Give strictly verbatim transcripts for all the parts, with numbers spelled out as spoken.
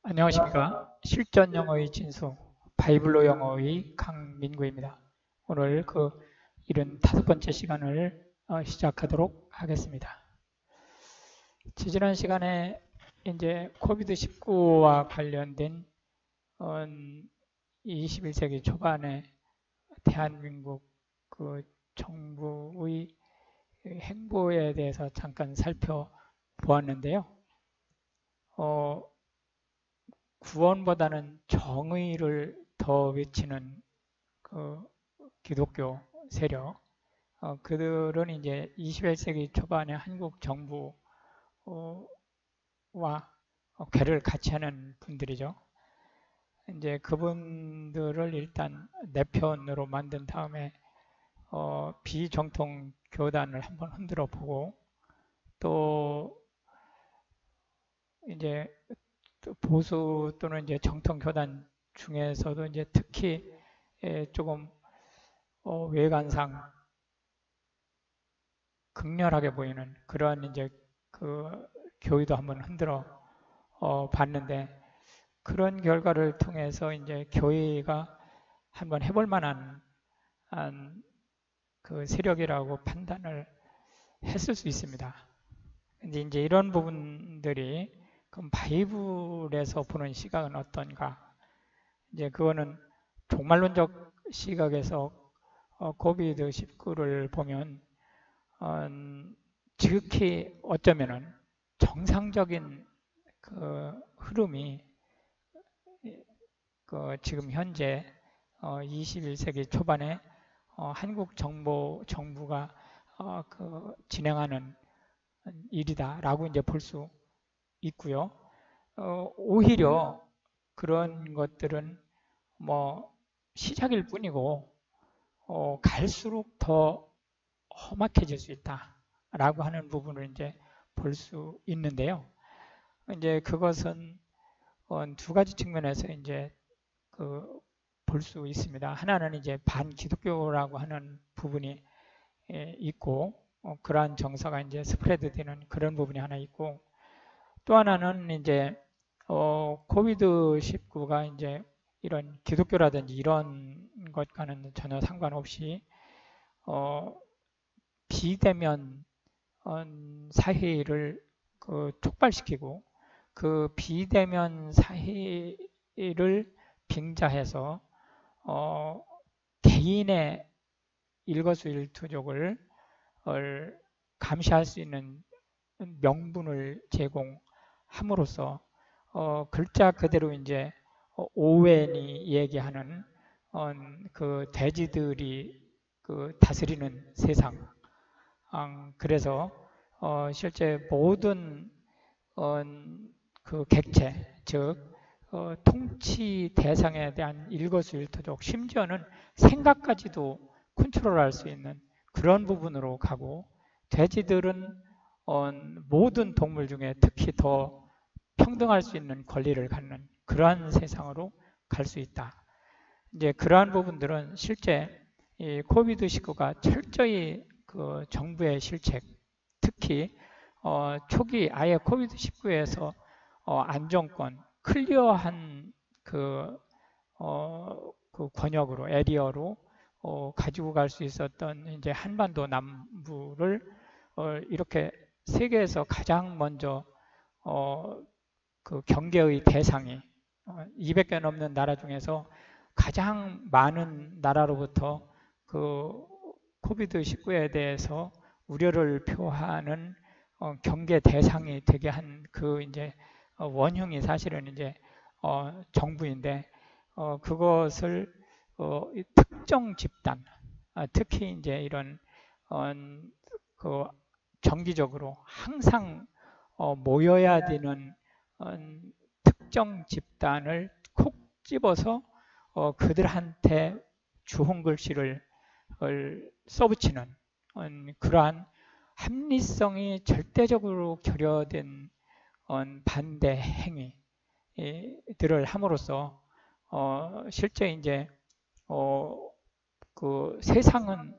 안녕하십니까. 실전 영어의 진수, 바이블로 영어의 강민구입니다. 오늘 그 칠십오 번째 시간을 어, 시작하도록 하겠습니다. 지지난 시간에 이제 코비드 십구와 관련된 어, 이십일 세기 초반에 대한민국 그 정부의 행보에 대해서 잠깐 살펴보았는데요. 어, 구원보다는 정의를 더 외치는 그 기독교 세력, 어, 그들은 이제 이십일 세기 초반에 한국 정부와 괴를 같이 하는 분들이죠. 이제 그분들을 일단 내 편으로 만든 다음에 어, 비정통 교단을 한번 흔들어 보고 또 이제 보수 또는 이제 정통 교단 중에서도 이제 특히 조금 어, 외관상 극렬하게 보이는 그러한 이제 그 교회도 한번 흔들어 어, 봤는데 그런 결과를 통해서 이제 교회가 한번 해볼 만한 한 그 세력이라고 판단을 했을 수 있습니다. 근데 이제 이런 부분들이 그럼 바이블에서 보는 시각은 어떤가? 이제 그거는 종말론적 시각에서 어, 코비드 십구를 보면 어, 지극히 어쩌면은 정상적인 그 흐름이 그 지금 현재 어, 이십일 세기 초반에 어, 한국 정부 정부가 어, 그 진행하는 일이다라고 이제 볼 수 있고요. 어, 오히려 그런 것들은 뭐 시작일 뿐이고 어, 갈수록 더 험악해질 수 있다라고 하는 부분을 이제 볼 수 있는데요. 이제 그것은 어, 두 가지 측면에서 이제 그 볼 수 있습니다. 하나는 이제 반기독교라고 하는 부분이 예, 있고 어, 그러한 정서가 이제 스프레드되는 그런 부분이 하나 있고 또 하나는 이제 어, 코비드 십구가 이제 이런 기독교라든지 이런 것과는 전혀 상관없이 어, 비대면 어, 사회를 그 촉발시키고 그 비대면 사회를 빙자해서 어, 개인의 일거수일투족을 감시할 수 있는 명분을 제공함으로써 어, 글자 그대로 이제 오웬이 얘기하는 어, 그 돼지들이 그 다스리는 세상. 음, 그래서 어, 실제 모든 어, 그 객체, 즉 어, 통치 대상에 대한 일거수일투족, 심지어는 생각까지도 컨트롤할 수 있는 그런 부분으로 가고 돼지들은 어, 모든 동물 중에 특히 더 평등할 수 있는 권리를 갖는 그러한 세상으로 갈 수 있다. 이제 그러한 부분들은 실제 이 코비드 십구가 철저히 그 정부의 실책, 특히 어, 초기 아예 코비드 십구에서 어, 안정권, 클리어한 그, 어, 그 권역으로, 에리어로 어, 가지고 갈 수 있었던 이제 한반도 남부를 어, 이렇게 세계에서 가장 먼저 어, 그 경계의 대상이 어, 이백 개 넘는 나라 중에서 가장 많은 나라로부터 그 코비드 십구에 대해서 우려를 표하는 어, 경계 대상이 되게 한 그 이제 어, 원흉이 사실은 이제 어, 정부인데 어, 그것을 어, 특정 집단, 아, 특히 이제 이런 어, 그 정기적으로 항상 어, 모여야 되는 어, 특정 집단을 콕 집어서 어, 그들한테 주홍 글씨를 써붙이는 어, 그러한 합리성이 절대적으로 결여된 어, 반대 행위들을 함으로써 어, 실제 이제 어, 그 세상은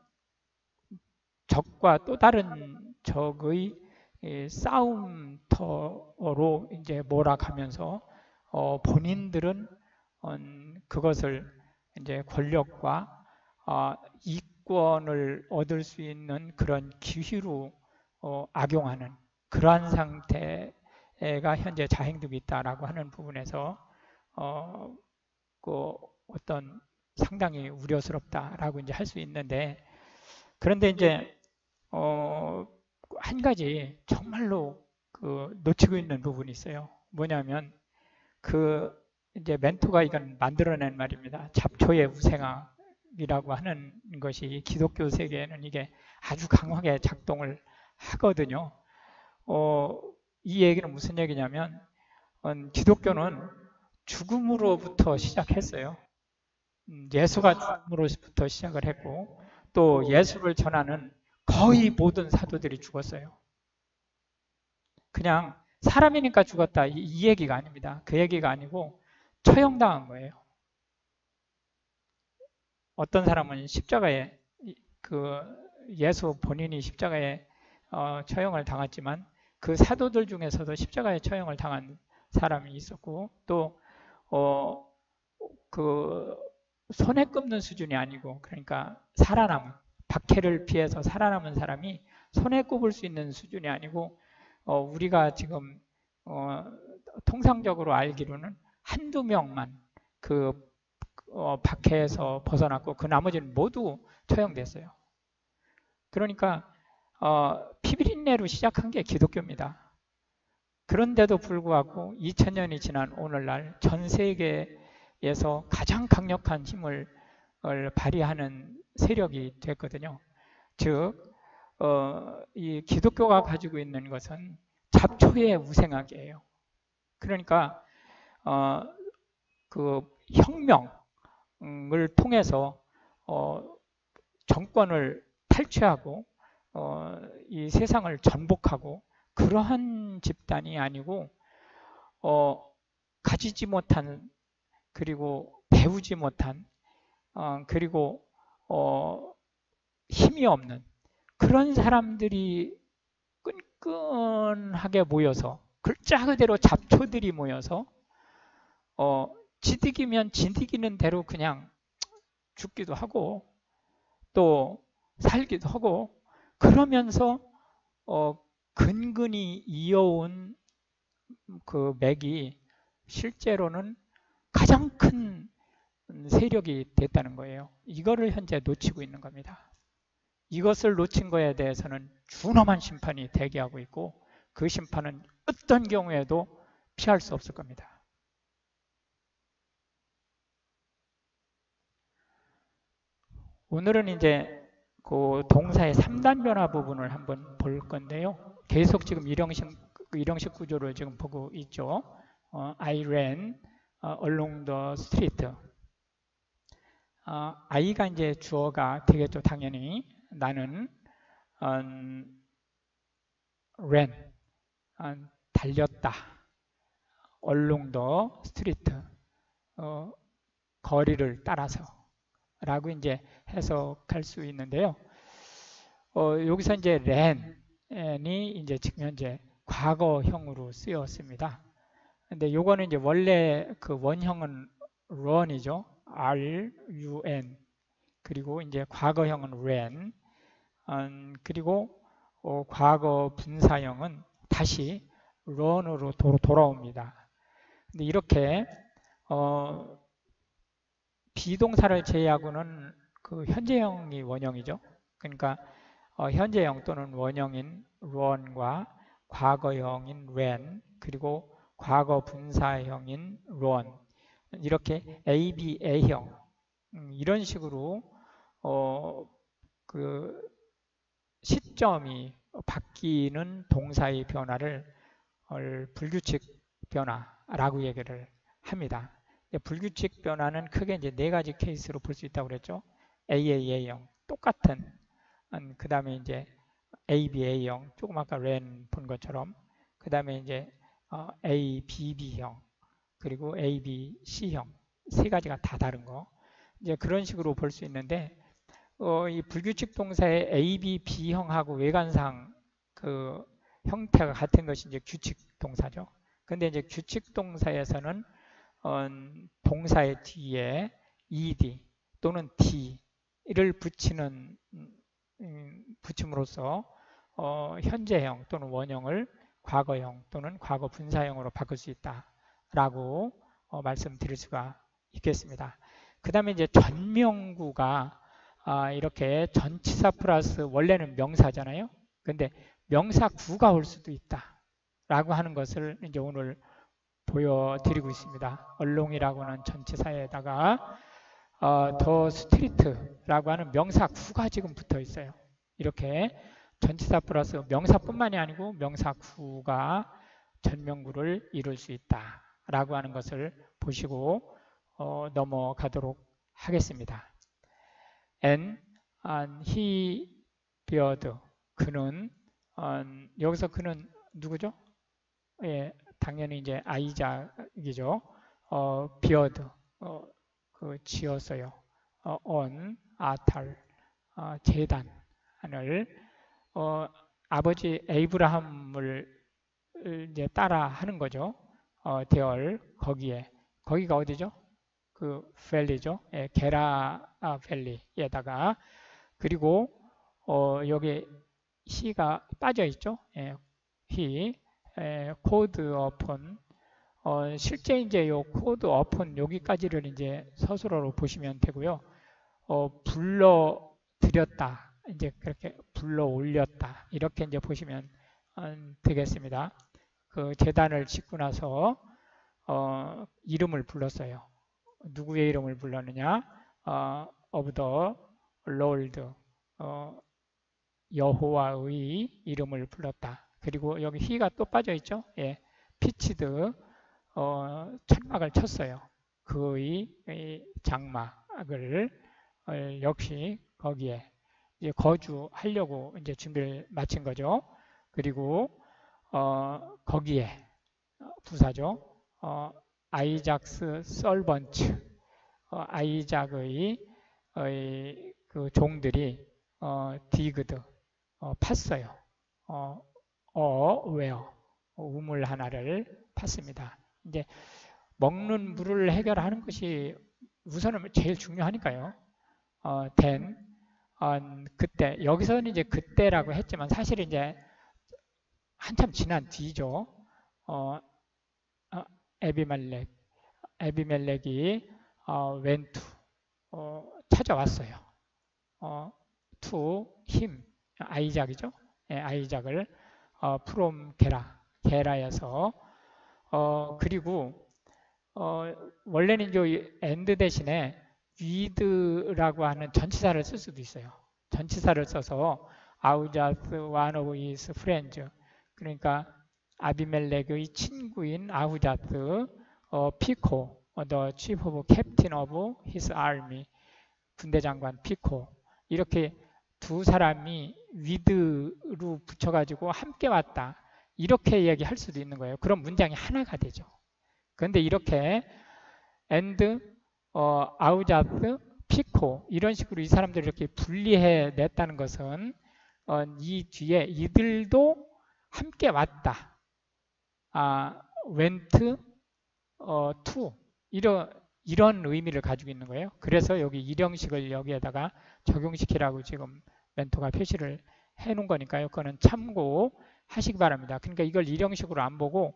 적과 또 다른 적의 싸움터로 이제 몰아가면서 어, 본인들은 어, 그것을 이제 권력과 어, 이권을 얻을 수 있는 그런 기회로 어, 악용하는 그러한 상태가 현재 자행되고 있다라고 하는 부분에서 어, 그 어떤 상당히 우려스럽다라고 이제 할 수 있는데, 그런데 이제 어, 한 가지 정말로 그 놓치고 있는 부분이 있어요. 뭐냐면 그 이제 멘토가 이건 만들어낸 말입니다. 잡초의 우생학이라고 하는 것이 기독교 세계에는 이게 아주 강하게 작동을 하거든요. 어, 이 얘기는 무슨 얘기냐면 어, 기독교는 죽음으로부터 시작했어요. 음, 예수가 죽음으로부터 시작을 했고 또 예수를 전하는 거의 모든 사도들이 죽었어요. 그냥 사람이니까 죽었다 이, 이 얘기가 아닙니다. 그 얘기가 아니고 처형당한 거예요. 어떤 사람은 십자가에 그 예수 본인이 십자가에 어, 처형을 당했지만 그 사도들 중에서도 십자가에 처형을 당한 사람이 있었고 또 어, 그 손에 꼽는 수준이 아니고 그러니까 살아남은 박해를 피해서 살아남은 사람이 손에 꼽을 수 있는 수준이 아니고 어, 우리가 지금 어, 통상적으로 알기로는 한두 명만 그 어, 박해에서 벗어났고 그 나머지는 모두 처형됐어요. 그러니까 어, 피비린내로 시작한 게 기독교입니다. 그런데도 불구하고 이천 년이 지난 오늘날 전 세계에서 가장 강력한 힘을 발휘하는 세력이 됐거든요. 즉, 어, 이 기독교가 가지고 있는 것은 잡초의 우생학이에요. 그러니까 어, 그 혁명을 통해서 어, 정권을 탈취하고 어, 이 세상을 전복하고 그러한 집단이 아니고 어, 가지지 못한 그리고 배우지 못한 어, 그리고 어, 힘이 없는 그런 사람들이 끈끈하게 모여서 글자 그대로 잡초들이 모여서 어, 지득이면 지득이는 대로 그냥 죽기도 하고 또 살기도 하고 그러면서 어, 근근히 이어온 그 맥이 실제로는 가장 큰 세력이 됐다는 거예요. 이거를 현재 놓치고 있는 겁니다. 이것을 놓친 거에 대해서는 준엄한 심판이 대기하고 있고 그 심판은 어떤 경우에도 피할 수 없을 겁니다. 오늘은 이제 그 동사의 삼 단 변화 부분을 한번 볼 건데요. 계속 지금 일형식, 일형식 구조를 지금 보고 있죠. 어, I ran along the street. 어, I가 이제 주어가 되겠죠. 당연히 나는 um, ran 어, 달렸다. along the street 어, 거리를 따라서 라고 이제 해석할 수 있는데요. 어, 여기서 이제 ran이 이제 지금 현재 과거형으로 쓰였습니다. 근데 요거는 이제 원래 그 원형은 run이죠. R U N. 그리고 이제 과거형은 ran. 음, 그리고 어, 과거 분사형은 다시 run으로 도, 돌아옵니다. 근데 이렇게 어, 비동사를 제외하고는 그 현재형이 원형이죠. 그러니까 어, 현재형 또는 원형인 run과 과거형인 ran 그리고 과거 분사형인 run 이렇게 A, B, A형 음, 이런 식으로 어, 그 시점이 바뀌는 동사의 변화를 불규칙 변화라고 얘기를 합니다. 불규칙 변화는 크게 이제 네 가지 케이스로 볼 수 있다고 그랬죠. 에이에이에이형 똑같은 그 다음에 이제 에이비에이형 조금 아까 랜 본 것처럼 그 다음에 이제 어, 에이비비형 그리고 에이비씨형 세 가지가 다 다른 거 이제 그런 식으로 볼 수 있는데 어, 이 불규칙 동사의 에이비비형하고 외관상 그 형태가 같은 것이 이제 규칙 동사죠. 근데 이제 규칙 동사에서는 어, 동사의 뒤에 ed 또는 d를 붙이는 음, 붙임으로써 어, 현재형 또는 원형을 과거형 또는 과거 분사형으로 바꿀 수 있다라고 어, 말씀드릴 수가 있겠습니다. 그 다음에 이제 전명구가 아, 이렇게 전치사 플러스 원래는 명사잖아요. 근데 명사구가 올 수도 있다라고 하는 것을 이제 오늘 보여드리고 있습니다. 얼롱이라고는 전치사에다가 어, 더 스트리트라고 하는 명사구가 지금 붙어 있어요. 이렇게 전치사 플러스 명사뿐만이 아니고 명사구가 전명구를 이룰 수 있다라고 하는 것을 보시고 어, 넘어가도록 하겠습니다. And, and he beard 그는 어, 여기서 그는 누구죠? 예, 당연히 이제 아이작이죠. 어, beard 어, 그 지었어요. 어, on 아탈 어, 제단을 어, 아버지 에이브라함을 이제 따라 하는 거죠. 어, 대얼 거기에 거기가 어디죠? 그 밸리죠. 예, 게라 밸리에다가 그리고 어, 여기 he가 빠져 있죠. 예, he 코드 어폰 어, 실제 이제 요 코드 어폰 여기까지를 이제 서술어로 보시면 되고요. 어, 불러 드렸다. 이제 그렇게 불러 올렸다. 이렇게 이제 보시면 음, 되겠습니다. 그 제단을 짓고 나서 어, 이름을 불렀어요. 누구의 이름을 불렀느냐? 어, of the Lord. 어, 여호와의 이름을 불렀다. 그리고 여기 he가 또 빠져 있죠. 예. 피치드 어, 천막을 쳤어요. 그의 장막을 어, 역시 거기에 이제 거주하려고 이제 준비를 마친 거죠. 그리고 어, 거기에 부사죠. 어, 아이작스 썰번츠 어, 아이작의 의, 그 종들이 어, 디그드 어, 팠어요. 어, 어, 왜요? 우물 하나를 팠습니다. 이제 먹는 물을 해결하는 것이 우선은 제일 중요하니까요. 어, then, 어, 그때 여기서는 이제 그때라고 했지만 사실 이제 한참 지난 뒤죠. 어, 어, 에비멜렉, 에비멜렉이 어, went to, 어, 찾아왔어요. 어, to him, 아이작이죠. 예, 아이작을 어, from 게라, 게라에서 어, 그리고 어, 원래는 이제 and 대신에 with라고 하는 전치사를 쓸 수도 있어요. 전치사를 써서 아우자스 one of his friends 그러니까 아비멜렉의 친구인 아우자스 어, 피코 the chief of captain of his army 군대 장관 피코 이렇게 두 사람이 with로 붙여가지고 함께 왔다 이렇게 얘기할 수도 있는 거예요. 그럼 문장이 하나가 되죠. 그런데 이렇게 and 어, 아우자스 피코 이런 식으로 이 사람들을 이렇게 분리해 냈다는 것은 어, 이 뒤에 이들도 함께 왔다. 아, went 어, to 이런 이런 의미를 가지고 있는 거예요. 그래서 여기 일형식을 여기에다가 적용시키라고 지금 멘토가 표시를 해 놓은 거니까요. 그거는 참고하시기 바랍니다. 그러니까 이걸 일형식으로 안 보고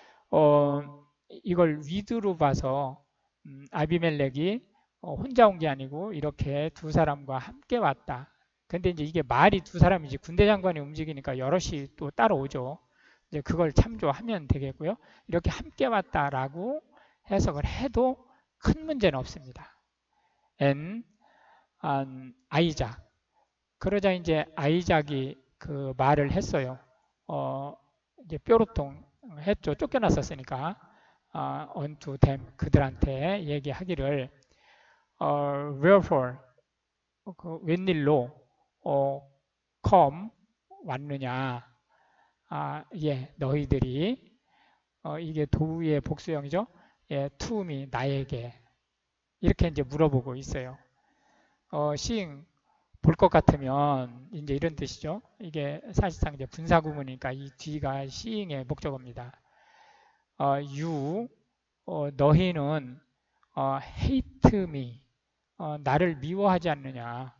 어, 이걸 위드로 봐서 음, 아비멜렉이 어, 혼자 온 게 아니고 이렇게 두 사람과 함께 왔다. 근데 이제 이게 말이 두 사람이지 군대 장관이 움직이니까 여럿이 또 따라오죠. 이제 그걸 참조하면 되겠고요. 이렇게 함께 왔다라고 해석을 해도 큰 문제는 없습니다. and, and 아이작. 그러자 이제 아이작이 그 말을 했어요. 어, 이제 뾰로통 했죠. 쫓겨났었으니까. 어, unto them 그들한테 얘기하기를 어, wherefore 그 웬일로 어, come 왔느냐. 아, 예, 너희들이 어, 이게 도의 복수형이죠. 예, to me 나에게 이렇게 이제 물어보고 있어요. 어, seeing 볼 것 같으면 이제 이런 뜻이죠. 이게 사실상 이제 분사 구문이니까 이 뒤가 seeing의 목적어입니다. 어, you 어, 너희는 어, hate me, 어, 나를 미워하지 않느냐.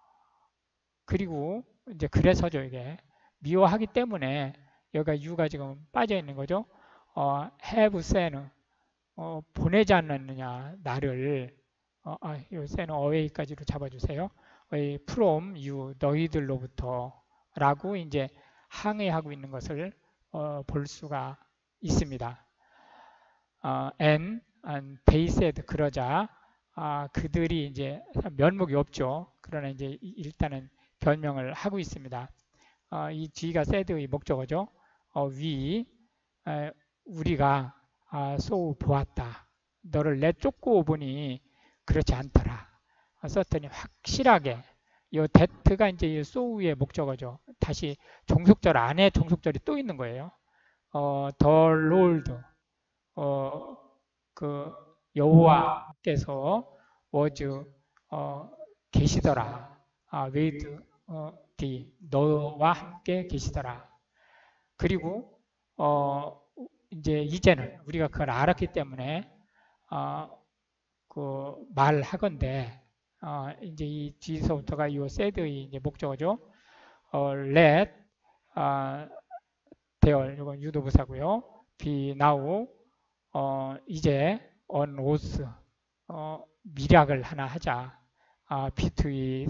그리고 이제 그래서죠 이게 미워하기 때문에 여기가 you가 지금 빠져 있는 거죠. 어, have sent, 어, 보내지 않느냐 나를. 어, 아, 요 send away까지로 잡아주세요. 어, from you, 너희들로부터 라고 이제 항의하고 있는 것을 어, 볼 수가 있습니다. 어, and, and they said, 그러자 아, 그들이 이제 면목이 없죠. 그러나 이제 일단은 변명을 하고 있습니다. 어, 이 G가 said의 목적어죠. 어, we, 에, 우리가 아, so 보았다. 너를 내쫓고 보니 그렇지 않더라. 어, 썼더니 확실하게 이 that가 이제 이 so의 목적어죠. 다시 종속절 안에 종속절이 또 있는 거예요. 어, the Lord, 어, 그 여호와께서 was 어, 계시더라. 아, with 어, thee, 너와 함께 계시더라. 그리고 어, 이제 이제는 우리가 그걸 알았기 때문에 어, 그 말하건대 어, 이제 이 뒤서부터가 이 said의 이제 목적어죠. 어, let 어, there, 이건 유도부사고요. be now, 어, 이제 on oath, 어, 미략을 하나 하자. 아, between,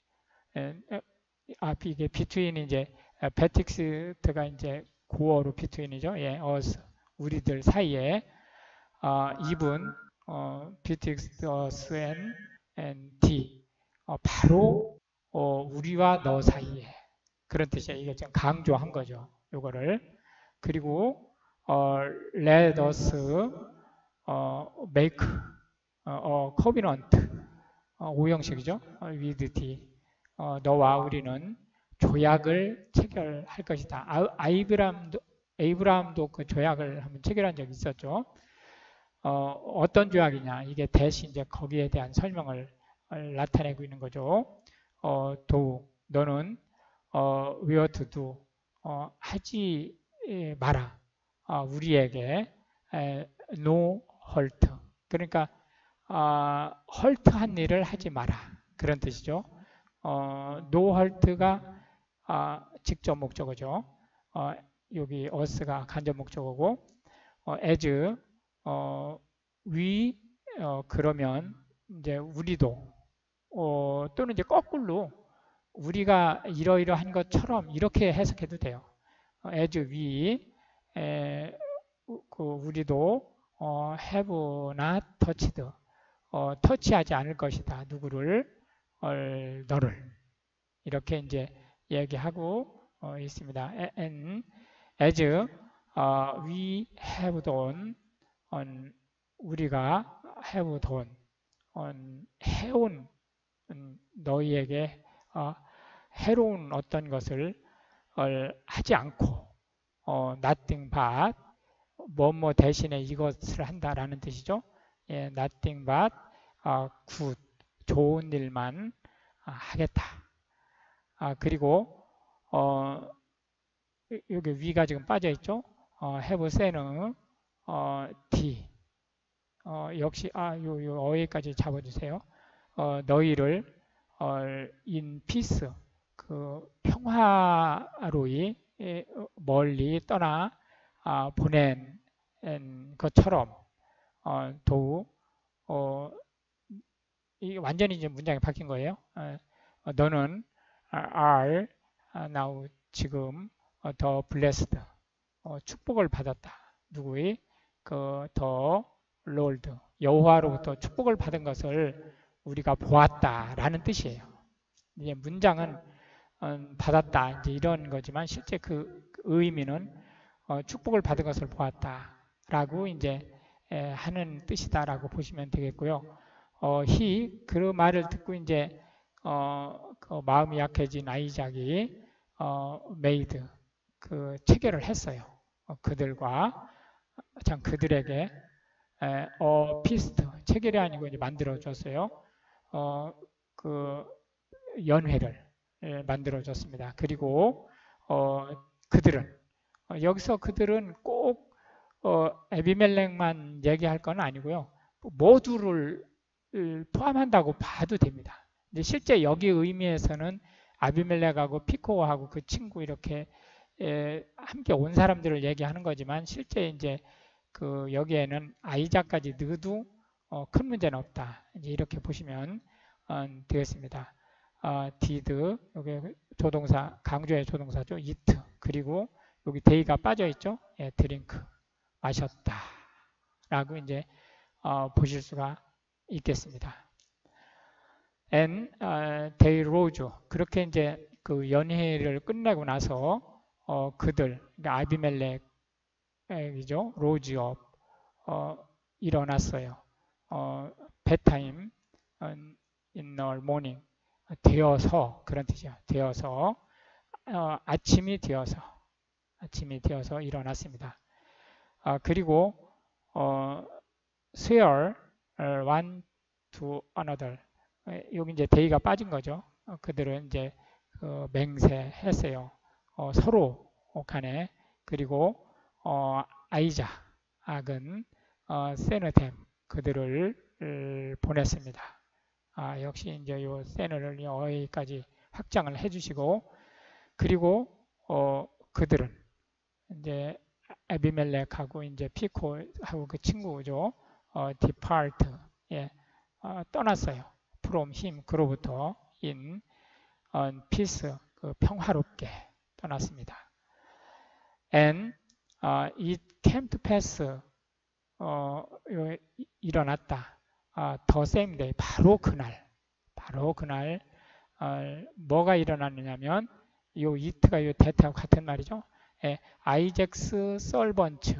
아, 이게 between 이제 베틱스트가 이제 고어로 between이죠. 예, us, 우리들 사이에 어, even 어, betwixt us and, and thee, 어, 바로 어, 우리와 너 사이에 그런 뜻이에요. 이게 지금 강조한 거죠. 요거를. 그리고 어, let us 어, make 어, covenant, 어, 오형식이죠. 어, with thee, 어, 너와 우리는 조약을 체결할 것이다. 아, 아이브람도 에이브라함도 그 조약을 한번 체결한 적이 있었죠. 어, 어떤 조약이냐? 이게 대신 이제 거기에 대한 설명을 나타내고 있는 거죠. 어, 도 너는 어, we to do, 어, 하지 마라. 어, 우리에게 에, no hurt. 그러니까 어, 헐트한 일을 하지 마라. 그런 뜻이죠. 어, no hurt가 어, 직접 목적어죠. 어, 여기 us가 간접 목적어고 어, as 어, we 어, 그러면 이제 우리도 어, 또는 이제 거꾸로 우리가 이러이러한 것처럼 이렇게 해석해도 돼요. 어, as we 에, 그 우리도 어, have not touched, 어, 터치하지 않을 것이다. 누구를 어, 너를 이렇게 이제 얘기하고 어, 있습니다. And as 어, we have done, on, 우리가 have done, on, 해온 음, 너희에게 어, 해로운 어떤 것을 어, 하지 않고 어, nothing but 뭐뭐 대신에 이것을 한다라는 뜻이죠. 예, nothing but 어, good, 좋은 일만 아, 하겠다. 아, 그리고 어, 여기 위가 지금 빠져 있죠. 어, have seen 어, D, 어, 역시 아, 요, 요 어휘까지 잡아주세요. 어, 너희를 어, in peace, 그 평화로이 멀리 떠나 아, 보낸 것처럼 어, 도 어, 이 완전히 이제 문장이 바뀐 거예요. 어, 너는 are now 지금 어, 더 blessed, 어, 축복을 받았다. 누구의 그더 롤드 여호와로부터 축복을 받은 것을 우리가 보았다라는 뜻이에요. 이제 문장은 어, 받았다 이제 이런 거지만 실제 그 의미는 어, 축복을 받은 것을 보았다라고 이제 에, 하는 뜻이다라고 보시면 되겠고요. 어, he 그 말을 듣고 이제 어, 그 마음이 약해진 아이작이 어, made 그 체결을 했어요. 어, 그들과 참 그들에게 에, 어, 피스트 체결이 아니고 이제 만들어 줬어요. 어, 그 연회를 예, 만들어 줬습니다. 그리고 어, 그들은 어, 여기서 그들은 꼭 어, 에비멜렉만 얘기할 건 아니고요. 모두를 포함한다고 봐도 됩니다. 근데 실제 여기 의미에서는 아비멜렉하고 피코하고 그 친구 이렇게 에, 함께 온 사람들을 얘기하는 거지만 실제 이제 그 여기에는 아이작까지 넣어도 어, 큰 문제는 없다. 이제 이렇게 보시면 어, 되겠습니다. 어, did 여기 조동사 강조의 조동사죠. eat 그리고 여기 day가 빠져 있죠. 예, drink 마셨다. 라고 이제 어, 보실 수가 있겠습니다. and uh, they rose 그렇게 이제 그 연회를 끝내고 나서 어, 그들 그러니까 아비멜렉이죠. 로즈업 어, 일어났어요. 어, bedtime in the morning 되어서 그런 뜻이야. 되어서 어, 아침이 되어서 아침이 되어서 일어났습니다. 아, 그리고 어, swear one to another 여기 이제 데이가 빠진 거죠. 어, 그들은 이제 그 맹세했어요. 어, 서로 간에 그리고 어, 아이자 악은 어, 세느템 그들을 보냈습니다. 아, 역시 이제 요 세느를 여기까지 확장을 해주시고 그리고 어, 그들은 이제 에비멜렉하고 이제 피코하고 그 친구죠. 어, depart 예, 어, 떠났어요. from him 그로부터 in on peace 그 평화롭게 떠났습니다. and uh, it came to pass 어, 요, 일어났다. 어, the same day 바로 그날 바로 그날 어, 뭐가 일어났느냐면 요 it가 요 that하고 같은 말이죠. 예, 아이젝스 썰번츠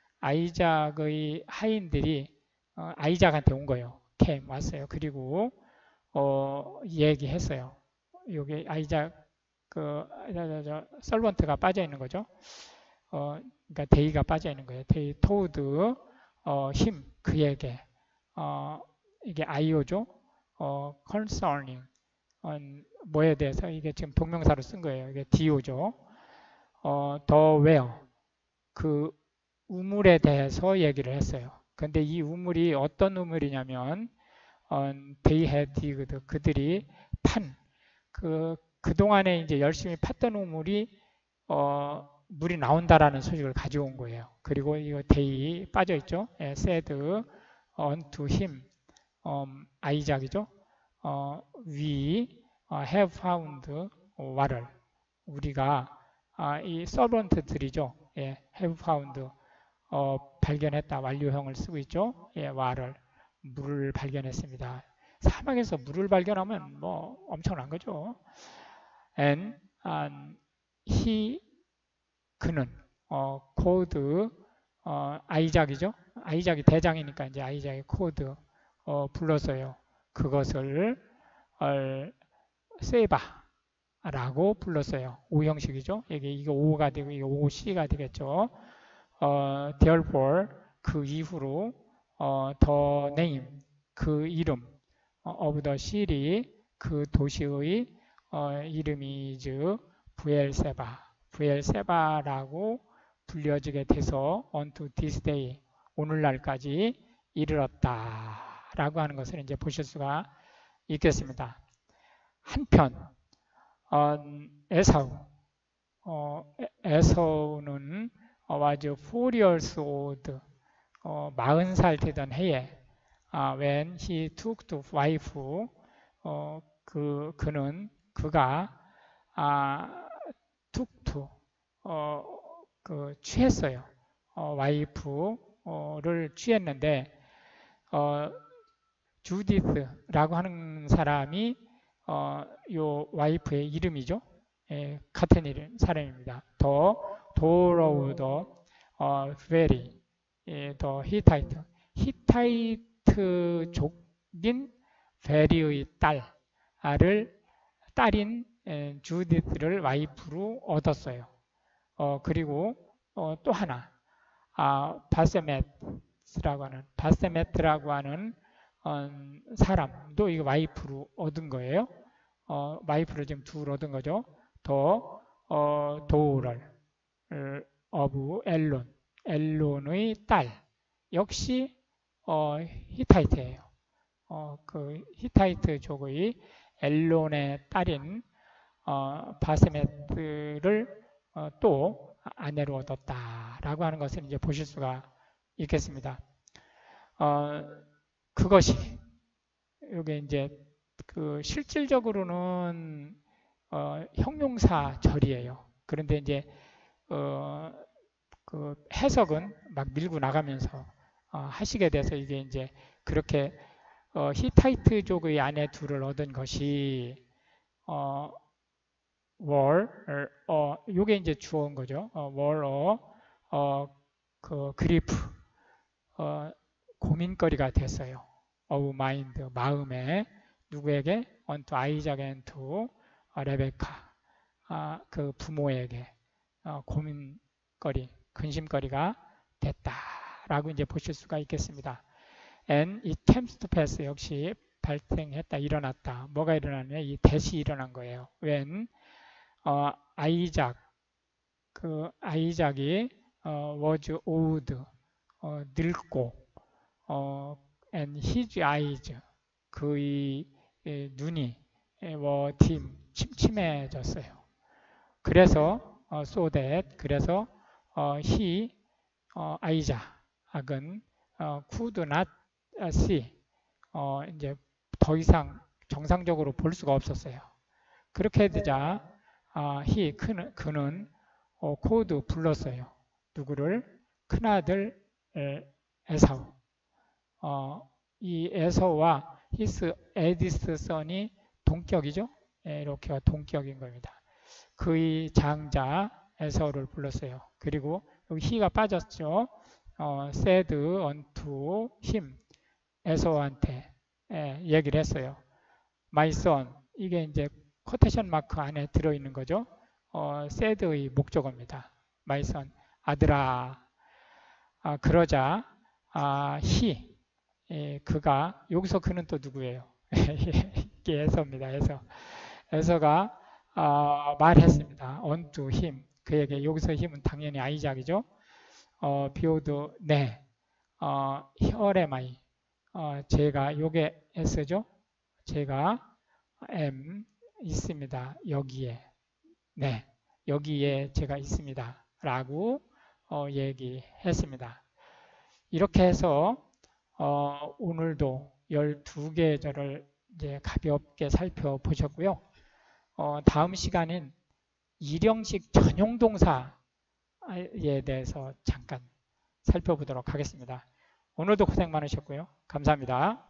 아이작의 하인들이 어, 아이작한테 온 거예요. came 왔어요. 그리고 어, 얘기했어요. 여기 아이작 그 저, 저, 저, 썰번트가 빠져 있는 거죠. 어, 그러니까 데이가 빠져 있는 거예요. 데이 토우드 어, 힘 그에게 어, 이게 아이오죠. 어, concerning 어, 뭐에 대해서 이게 지금 동명사로 쓴 거예요. 이게 디오죠. 어, 더 웨어 그 우물에 대해서 얘기를 했어요. 근데 이 우물이 어떤 우물이냐면 어, they had digged 그들이 판 그 그동안에 이제 열심히 팠던 우물이 어, 물이 나온다라는 소식을 가져온 거예요. 그리고 이거 they 빠져 있죠. 예, said unto him 음, 아이작이죠. 어, we have found water 우리가 아, 이 서번트들이죠. 예, have found 어, 발견했다 완료형을 쓰고 있죠. 예, water 물을 발견했습니다. 사막에서 물을 발견하면 뭐 엄청난 거죠. and um, he 그는 어, 코드 어, 아이작이죠. 아이작이 대장이니까 이제 아이작의 코드 어, 불렀어요. 그것을 어, 세바라고 불렀어요. 오형식이죠. 이게 이거 오가 되고 이게 오씨가 되겠죠. 어, therefore 그 이후로 어, the name 그 이름 어, of the city 그 도시의 어, 이름이 즉 부엘세바 부엘세바라고 불려지게 돼서 unto this day 오늘날까지 이르렀다라고 하는 것을 이제 보실 수가 있겠습니다. 한편 어, 에사우 어, 에사우는 was four years old 어, 마흔 살 되던 해에 아, when he took to wife 어, 그 그는 그가 아, took to 어, 그 취했어요. 어, 와이프를 취했는데 어, 주디스라고 하는 사람이 어, 요 와이프의 이름이죠. 예, 같은 이름 사람입니다. 더 도로우더 어, 베리 예, 더 히타이트 히타이트족인 베리의 딸을 딸인 에, 주디스를 와이프로 얻었어요. 어, 그리고 어, 또 하나 아, 바세메트라고 하는 바세메트라고 하는 어, 사람도 이거 와이프로 얻은 거예요. 어, 와이프를 지금 둘 얻은 거죠. 더 어, 도우럴 어브 엘론 엘론의 딸 역시 어, 히타이트예요. 어, 그 히타이트족의 엘론의 딸인 어, 바세메트를 어, 또 아내로 얻었다라고 하는 것을 이제 보실 수가 있겠습니다. 어, 그것이 이게 이제 그 실질적으로는 어, 형용사 절이에요. 그런데 이제 어, 그 해석은 막 밀고 나가면서 어, 하시게 돼서 이게 이제 그렇게 어, 히타이트족의 아내 둘을 얻은 것이 어, 월, 어, 요게 이제 주어인 거죠. 어, 월, 어, 어, 그 그리프, 어, 고민거리가 됐어요. 어우 마인드, 마음에 누구에게? 언투 아이작 앤투 레베카, 아, 그 부모에게 어, 고민거리, 근심거리가 됐다라고 이제 보실 수가 있겠습니다. And it comes to pass 역시 발생했다, 일어났다. 뭐가 일어나냐? 이 대시 일어난 거예요. When 어, 아이작, 그 아이작이 어, was old, 어, 늙고, 어, and his eyes, 그의 눈이 were dim, 침침해졌어요. 그래서 어, so that, 그래서 어, he, 어, 아이작은 어, could not see, 어, 이제 더 이상 정상적으로 볼 수가 없었어요. 그렇게 되자 아, he, 그는, 그는 어, 코드 불렀어요. 누구를? 큰아들 에사우. 어, 이 에서와 his eldest son이 동격이죠. 예, 이렇게 동격인 겁니다. 그의 장자 에서를 불렀어요. 그리고 여기 he가 빠졌죠. 어, said unto him, 에서한테 예, 얘기를 했어요. My son, 이게 이제 코테이션 마크 안에 들어있는 거죠. 어, said의 목적어입니다. My son, 아들아. 아, 그러자 아, he, 예, 그가, 여기서 그는 또 누구예요? 이게 에서입니다. 에서. 에서가 어, 말했습니다. unto him, 그에게. 여기서 힘은 당연히 아이작이죠. 어, 비오드, 네. 어, here am I. 어, 제가, 요게 S죠. 제가 am 있습니다. 여기에. 네. 여기에 제가 있습니다. 라고 어, 얘기했습니다. 이렇게 해서 어, 오늘도 열두 개의 절을 이제 가볍게 살펴보셨고요. 어, 다음 시간엔 일형식 전용 동사에 대해서 잠깐 살펴보도록 하겠습니다. 오늘도 고생 많으셨고요. 감사합니다.